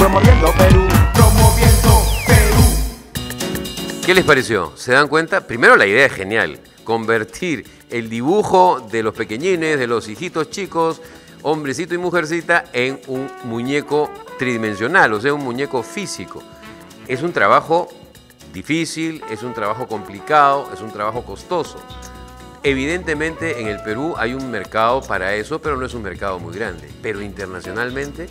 promoviendo Perú, promoviendo Perú. ¿Qué les pareció? ¿Se dan cuenta? Primero, la idea es genial. Convertir el dibujo de los pequeñines, de los hijitos chicos, hombrecito y mujercita, en un muñeco tridimensional, o sea, un muñeco físico. Es un trabajo difícil, es un trabajo complicado, es un trabajo costoso. Evidentemente en el Perú hay un mercado para eso, pero no es un mercado muy grande. Pero internacionalmente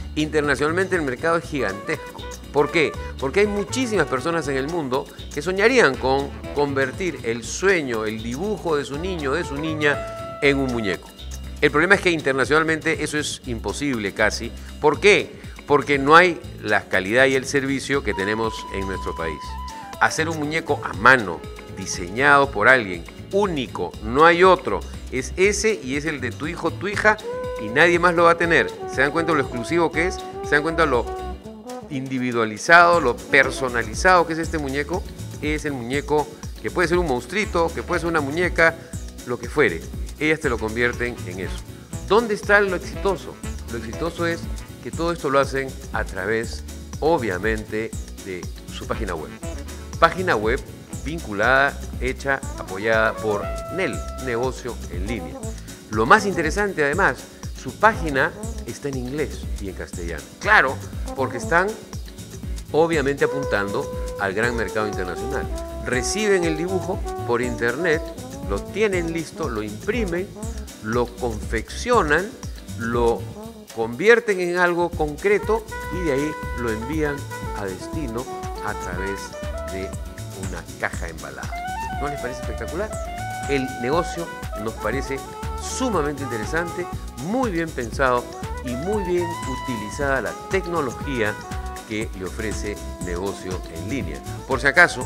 el mercado es gigantesco. ¿Por qué? Porque hay muchísimas personas en el mundo que soñarían con convertir el sueño, el dibujo de su niño o de su niña en un muñeco. El problema es que internacionalmente eso es imposible casi. ¿Por qué? Porque no hay la calidad y el servicio que tenemos en nuestro país. Hacer un muñeco a mano, diseñado por alguien, único, no hay otro, es ese y es el de tu hijo, tu hija, y nadie más lo va a tener. ¿Se dan cuenta lo exclusivo que es? ¿Se dan cuenta lo individualizado, lo personalizado que es este muñeco? Es el muñeco que puede ser un monstruito, que puede ser una muñeca, lo que fuere. Ellas te lo convierten en eso. ¿Dónde está lo exitoso? Lo exitoso es que todo esto lo hacen a través, obviamente, de su página web. Página web vinculada, hecha, apoyada por NEL, Negocio en Línea. Lo más interesante, además, su página está en inglés y en castellano. Claro, porque están, obviamente, apuntando al gran mercado internacional. Reciben el dibujo por internet, lo tienen listo, lo imprimen, lo confeccionan, lo convierten en algo concreto y de ahí lo envían a destino a través de una caja embalada. ¿No les parece espectacular? El negocio nos parece sumamente interesante, muy bien pensado y muy bien utilizada la tecnología que le ofrece Negocio en Línea. Por si acaso,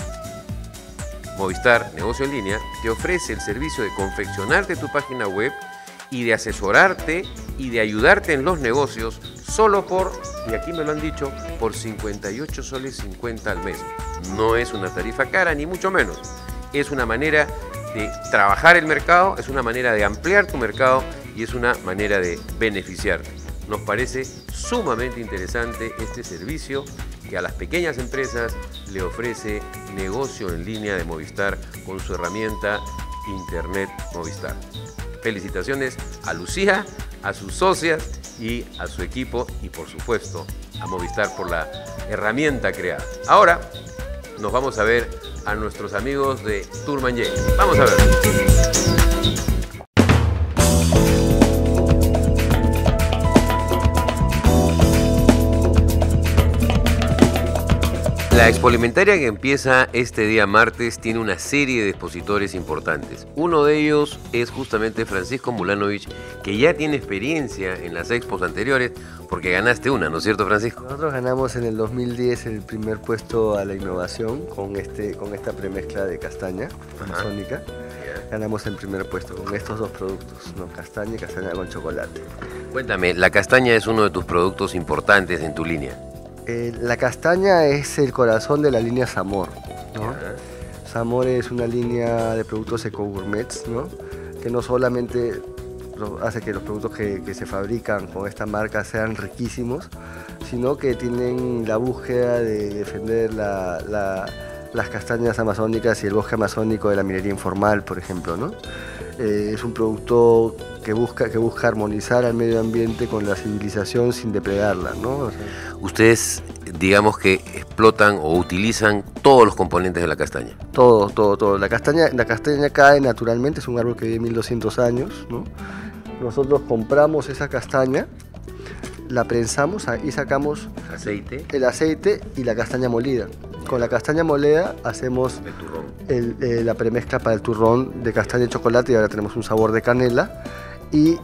Movistar Negocio en Línea te ofrece el servicio de confeccionarte tu página web y de asesorarte y de ayudarte en los negocios solo por, y aquí me lo han dicho, por 58 soles 50 al mes. No es una tarifa cara, ni mucho menos. Es una manera de trabajar el mercado, es una manera de ampliar tu mercado y es una manera de beneficiarte. Nos parece sumamente interesante este servicio que a las pequeñas empresas le ofrece Negocio en Línea de Movistar con su herramienta Internet Movistar. Felicitaciones a Lucía, a sus socias y a su equipo y por supuesto a Movistar por la herramienta creada. Ahora nos vamos a ver a nuestros amigos de Turman J. Vamos a ver. La Expo Alimentaria que empieza este día martes tiene una serie de expositores importantes. Uno de ellos es justamente Francisco Mulanovich, que ya tiene experiencia en las expos anteriores, porque ganaste una, ¿no es cierto, Francisco? Nosotros ganamos en el 2010 el primer puesto a la innovación con esta premezcla de castaña amazónica. Ganamos el primer puesto con estos dos productos, ¿no? Castaña y castaña con chocolate. Cuéntame, la castaña es uno de tus productos importantes en tu línea. La castaña es el corazón de la línea Samor, ¿no? Samor es una línea de productos eco-gourmets, ¿no? Que no solamente hace que los productos que se fabrican con esta marca sean riquísimos, sino que tienen la búsqueda de defender las castañas amazónicas y el bosque amazónico de la minería informal, por ejemplo, ¿no? Es un producto que busca armonizar al medio ambiente con la civilización sin depredarla, ¿no? O sea, ustedes, digamos que explotan o utilizan todos los componentes de la castaña. Todo. La castaña cae naturalmente, es un árbol que vive 1200 años, ¿no? Nosotros compramos esa castaña, la prensamos y sacamos el aceite y la castaña molida. Con la castaña molida hacemos la premezcla para el turrón de castaña y chocolate y ahora tenemos un sabor de canela. Y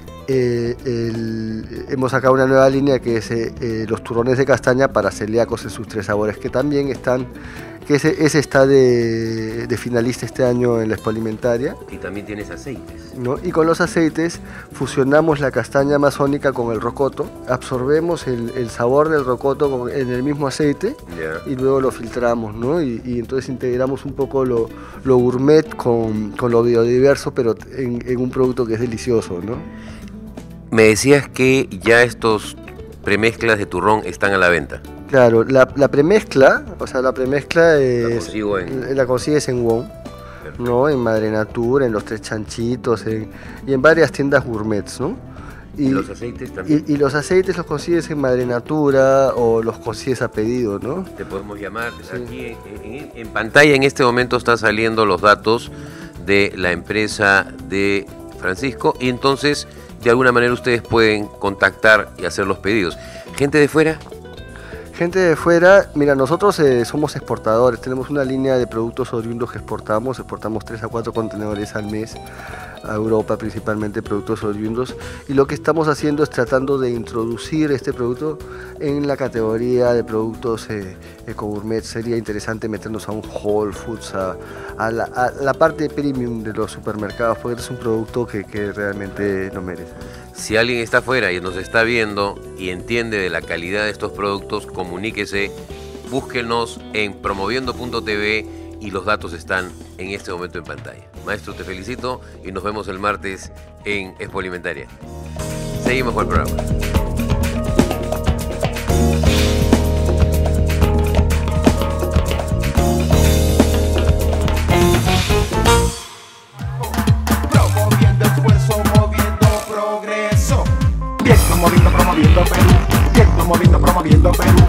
hemos sacado una nueva línea que es los turrones de castaña para celíacos en sus 3 sabores, que también están, que ese está de finalista este año en la Expo Alimentaria. Y también tienes aceites, ¿no? Y con los aceites fusionamos la castaña amazónica con el rocoto, absorbemos el sabor del rocoto en el mismo aceite y luego lo filtramos, ¿no? Y entonces integramos un poco lo gourmet con lo biodiverso, pero en un producto que es delicioso, ¿no? Me decías que ya estos premezclas de turrón están a la venta? Claro, la premezcla, o sea, la premezcla es, consigo la consigues en Wong, ¿no? En Madre Natura, en Los Tres Chanchitos, y en varias tiendas gourmets, ¿no? ¿Y los aceites también? Y los aceites los consigues en Madre Natura o los consigues a pedido, ¿no? Te podemos llamar. Sí. Aquí en pantalla en este momento están saliendo los datos de la empresa de Francisco y entonces de alguna manera ustedes pueden contactar y hacer los pedidos. ¿Gente de fuera? Gente de fuera, mira, nosotros somos exportadores, tenemos una línea de productos oriundos que exportamos 3 a 4 contenedores al mes a Europa, principalmente productos oriundos, y lo que estamos haciendo es tratando de introducir este producto en la categoría de productos eco-gourmet. Sería interesante meternos a un Whole Foods, a la parte premium de los supermercados, porque es un producto que realmente lo merece. Si alguien está afuera y nos está viendo y entiende de la calidad de estos productos, comuníquese, búsquenos en promoviendo.tv y los datos están en este momento en pantalla. Maestro, te felicito y nos vemos el martes en Expo Alimentaria. Seguimos con el programa. Promoviendo esfuerzo, moviendo progreso. Bien, promoviendo Perú. Bien, promoviendo Perú.